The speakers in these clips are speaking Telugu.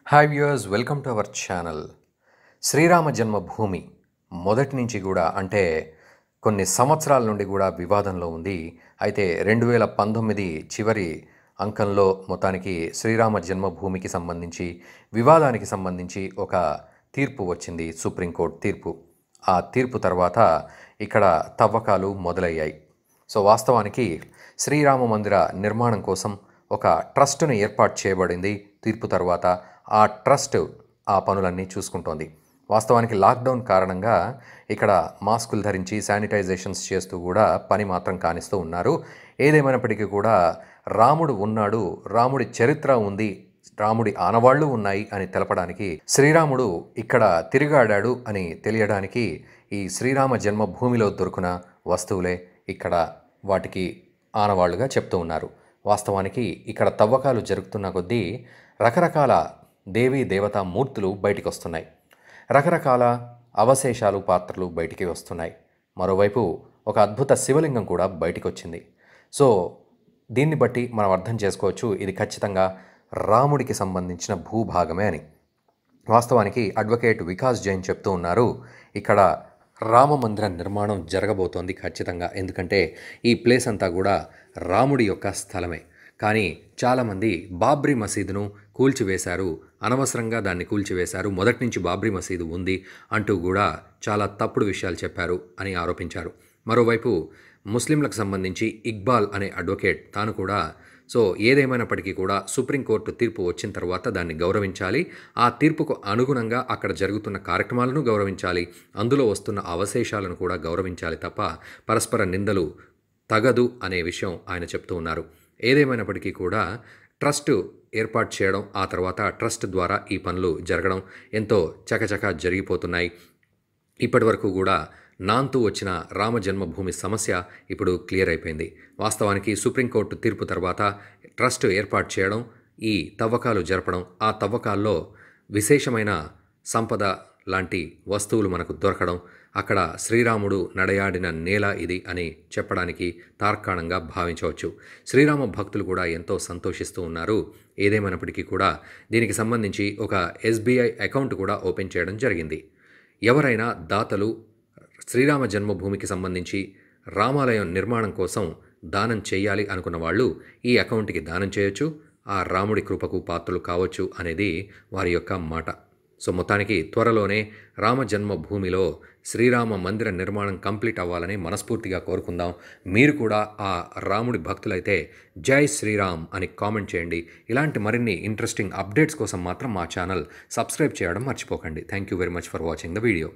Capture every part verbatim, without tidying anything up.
Hi viewers, welcome to our channel. Srirama Janmabhoomi మొదటి నుంచి కూడా అంటే కొన్ని సంవత్సరాల నుండి కూడా వివాదంలో ఉంది. అయితే రెండు వేల పంతొమ్మిది చివరి అంకంలో మొత్తానికి శ్రీరామ జన్మభూమికి సంబంధించి వివాదానికి సంబంధించి ఒక తీర్పు వచ్చింది, సుప్రీంకోర్టు తీర్పు. ఆ తీర్పు తర్వాత ఇక్కడ తవ్వకాలు మొదలయ్యాయి. సో వాస్తవానికి శ్రీరామ మందిర నిర్మాణం కోసం ఒక ట్రస్ట్ను ఏర్పాటు చేయబడింది తీర్పు తర్వాత. ఆ ట్రస్ట్ ఆ పనులన్నీ చూసుకుంటోంది. వాస్తవానికి లాక్డౌన్ కారణంగా ఇక్కడ మాస్కులు ధరించి శానిటైజేషన్స్ చేస్తూ కూడా పని మాత్రం కానిస్తూ ఉన్నారు. ఏదేమైనప్పటికీ కూడా రాముడు ఉన్నాడు, రాముడి చరిత్ర ఉంది, రాముడి ఆనవాళ్లు ఉన్నాయి అని తెలపడానికి, శ్రీరాముడు ఇక్కడ తిరిగాడాడు అని తెలియడానికి ఈ శ్రీరామ జన్మభూమిలో దొరికిన వస్తువులే ఇక్కడ వాటికి ఆనవాళ్లుగా చెప్తూ ఉన్నారు. వాస్తవానికి ఇక్కడ తవ్వకాలు జరుగుతున్న కొద్దీ రకరకాల దేవీ దేవతా మూర్తులు బయటికి వస్తున్నాయి, రకరకాల అవశేషాలు పాత్రలు బయటికి వస్తున్నాయి. మరోవైపు ఒక అద్భుత శివలింగం కూడా బయటికి వచ్చింది. సో దీన్ని బట్టి మనం అర్థం చేసుకోవచ్చు ఇది ఖచ్చితంగా రాముడికి సంబంధించిన భూభాగమే అని. వాస్తవానికి అడ్వకేట్ వికాస్ జైన్ చెప్తూ ఉన్నారు, ఇక్కడ రామ మందిర నిర్మాణం జరగబోతోంది ఖచ్చితంగా. ఎందుకంటే ఈ ప్లేస్ అంతా కూడా రాముడి యొక్క స్థలమే. కానీ చాలామంది బాబ్రీ మసీదును కూల్చివేశారు, అనవసరంగా దాన్ని కూల్చివేశారు, మొదటి నుంచి బాబ్రీ మసీదు ఉంది అంటూ కూడా చాలా తప్పుడు విషయాలు చెప్పారు అని ఆరోపించారు. మరోవైపు ముస్లింలకు సంబంధించి ఇక్బాల్ అనే అడ్వకేట్ తాను కూడా సో ఏదేమైనప్పటికీ కూడా సుప్రీంకోర్టు తీర్పు వచ్చిన తర్వాత దాన్ని గౌరవించాలి, ఆ తీర్పుకు అనుగుణంగా అక్కడ జరుగుతున్న కార్యక్రమాలను గౌరవించాలి, అందులో వస్తున్న అవశేషాలను కూడా గౌరవించాలి తప్ప పరస్పర నిందలు తగదు అనే విషయం ఆయన చెప్తూ ఉన్నారు. ఏదేమైనప్పటికీ కూడా ట్రస్ట్ ఏర్పాటు చేయడం, ఆ తర్వాత ట్రస్ట్ ద్వారా ఈ పనులు జరగడం ఎంతో చకచకా జరిగిపోతున్నాయి. ఇప్పటి వరకు కూడా నాంతూ వచ్చిన రామ జన్మభూమి సమస్య ఇప్పుడు క్లియర్ అయిపోయింది. వాస్తవానికి సుప్రీంకోర్టు తీర్పు తర్వాత ట్రస్ట్ ఏర్పాటు చేయడం, ఈ తవ్వకాలు జరపడం, ఆ తవ్వకాల్లో విశేషమైన సంపద లాంటి వస్తువులు మనకు దొరకడం, అక్కడ శ్రీరాముడు నడయాడిన నేల ఇది అని చెప్పడానికి తార్కాణంగా భావించవచ్చు. శ్రీరామ భక్తులు కూడా ఎంతో సంతోషిస్తూ ఉన్నారు. ఏదేమైనప్పటికీ కూడా దీనికి సంబంధించి ఒక ఎస్బీఐ అకౌంట్ కూడా ఓపెన్ చేయడం జరిగింది. ఎవరైనా దాతలు శ్రీరామ జన్మభూమికి సంబంధించి రామాలయం నిర్మాణం కోసం దానం చేయాలి అనుకున్న వాళ్ళు ఈ అకౌంట్కి దానం చేయొచ్చు, ఆ రాముడి కృపకు పాత్రలు కావచ్చు అనేది వారి యొక్క మాట. సో మొత్తానికి త్వరలోనే రామ జన్మభూమిలో శ్రీరామ మందిర నిర్మాణం కంప్లీట్ అవ్వాలని మనస్ఫూర్తిగా కోరుకుందాం. మీరు కూడా ఆ రాముడి భక్తులైతే జై శ్రీరామ్ అని కామెంట్ చేయండి. ఇలాంటి మరిన్ని ఇంట్రెస్టింగ్ అప్డేట్స్ కోసం మాత్రం మా ఛానల్ సబ్స్క్రైబ్ చేయడం మర్చిపోకండి. Thank you very much for watching the video.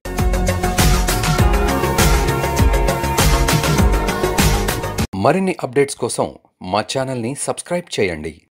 మరిన్ని అప్డేట్స్ కోసం మా ఛానల్ని సబ్స్క్రైబ్ చేయండి.